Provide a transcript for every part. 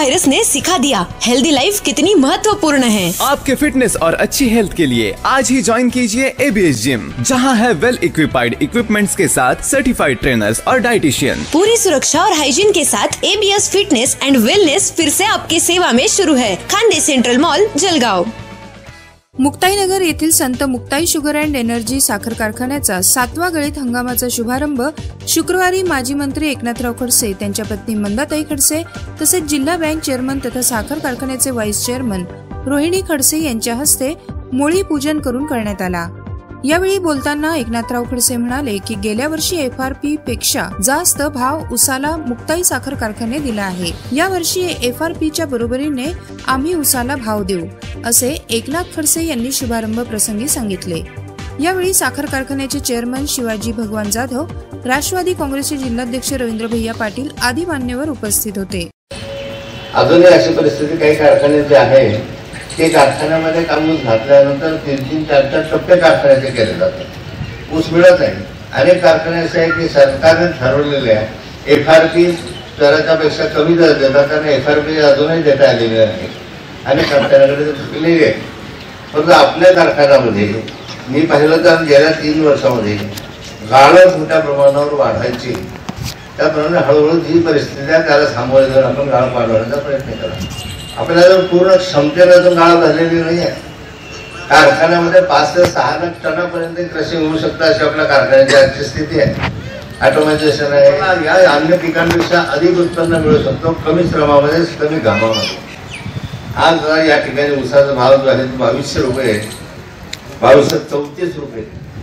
Virus ने सिखा दिया healthy life कितनी महत्वपूर्ण है। आपके फिटनेस और अच्छी हेल्थ के लिए आज ही ज्वाइन कीजिए ABS जिम, जहां है वेल इक्विपाइड इक्विपमेंट्स के साथ सर्टिफाइड ट्रेनर्स और डाइटिशियन। पूरी सुरक्षा और हाइजीन के साथ ABS फिटनेस एंड वेलनेस फिर से आपकी सेवा में शुरू है। Khandesh central mall, Jalgaon. मुक्ताईनगर येथील Sant Muktai sugar and energy साखर कारखान्याचा 7वा गळीत हंगामाचा शुभारंभ शुक्रवारी माजी मंत्री एकनाथराव खडसे, त्यांच्या पत्नी मंदाताई खडसे तसेच जिल्हा बँक चेअरमन तथा साखर कारखान्याचे व्हाईस चेअरमन रोहिणी खडसे यांच्या हस्ते मोळी पूजन करून करण्यात आला। यावेळी बोलताना एकनाथराव खडसे म्हणाले की गेल्या वर्षी FRP पेक्षा जास्त भाव उसाला मुक्ताई साखर कारखाने दिला आहे। या वर्षी FRPच्या बरोबरीने आम्ही उसाला भाव देऊ, असे एकनाथ खडसे यांनी शुभारंभ प्रसंगी सांगितले। यावेळी साखर कारखान्याचे चेअरमन शिवाजी भगवान जाधव, राष्ट्रवादी काँग्रेसचे जिल्हाध्यक्ष रवींद्र भैया पाटील आदी मान्यवर उपस्थित होते। अजूनही अशी परिस्थिती काही कारखान्याची आहे ते कारखान्यामध्ये काम ऊस घातल्यानंतर 3-4 टप्पे कारखान्याचे केले जातात। ऊस मिळत नाही। अनेक कारखाने असे आहे की सरकारने ठरवलेले आहे FRP दराच्या पेक्षा कमी दर देतात आणि FRP अजूनही देता आलेले नाही। अनेक कारखान्याकडे चुकलेली आहे। परंतु आपल्या कारखान्यामध्ये मी पाहिलं तर गेल्या 3 वर्षामध्ये गाळं मोठ्या प्रमाणावर वाढायची, त्याप्रमाणे हळूहळू जी परिस्थिती आहे त्याला सामोरे जाऊन आपण गाळं वाढवण्याचा प्रयत्न करा। आपल्याला पूर्ण क्षमतेने गाळा झालेली नाही आहे। कारखान्यामध्ये 5 ते 6 लाख टनापर्यंत कृषी होऊ शकतं अशी आपल्या कारखान्याची आजची स्थिती आहे। ऑटोमेशन आहे, या अन्य पिकांपेक्षा अधिक उत्पन्न मिळू शकतो कमी श्रमामध्ये कमी घामामध्ये। आज या ठिकाणी ऊसाचा भाव जो आहे 2200 रुपये, 2234 रुपये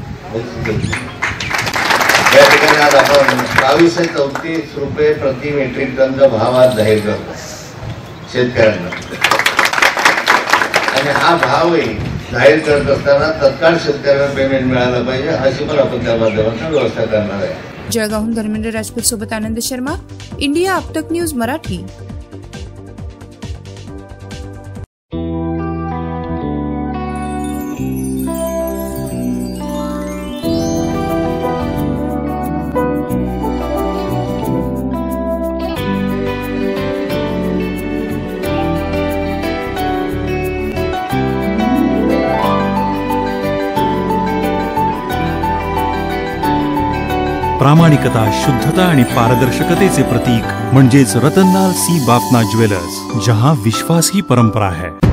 या ठिकाणी आज आपण 2234 रुपये प्रति मेट्रिक टनचा भाव आज जाहीर करतो शेतकऱ्यांना। आणि हा भावही जाहीर करत असताना तत्काळ शेतकऱ्यांना पेमेंट मिळालं पाहिजे अशी पण आपण त्या माध्यमातून व्यवस्था करणार आहे। जळगावहून धर्मेंद्र राजपूत सोबत आनंद शर्मा, इंडिया आपटक न्यूज मराठी। प्रामाणिकता, शुद्धता आणि पारदर्शकतेचे प्रतीक म्हणजेच रतनलाल सी बाफना ज्वेलर्स, जहां विश्वास ही परंपरा है।